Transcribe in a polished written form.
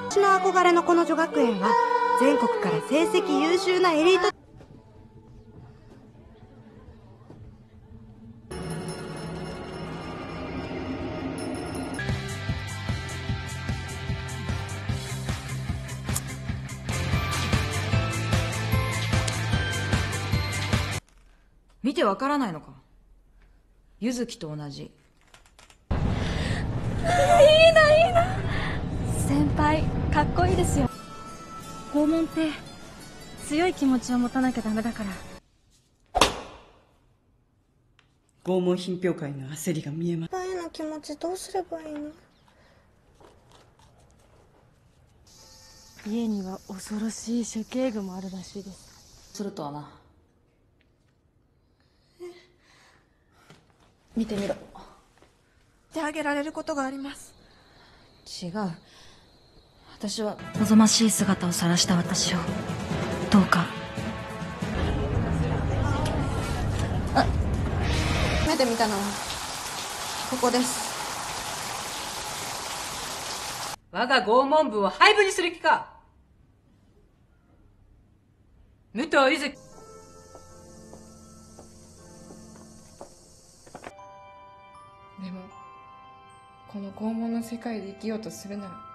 私の憧れのこの女学園は全国から成績優秀なエリート。 見てわからないのか。柚月と同じ。 いいないいな。先輩かっこいいですよ。拷問って強い気持ちを持たなきゃダメだから。 拷問品評会の焦りが見えます。 先輩の気持ちどうすればいいの？ 家には恐ろしい処刑具もあるらしいです。 するとはな。見てみろ。 してあげられることがあります。 違う。私はおぞましい姿を晒した私をどうか。 目で見たのはここです。 我が拷問部を廃部にする気か。武藤柚月。 でもこの拷問の世界で生きようとするなら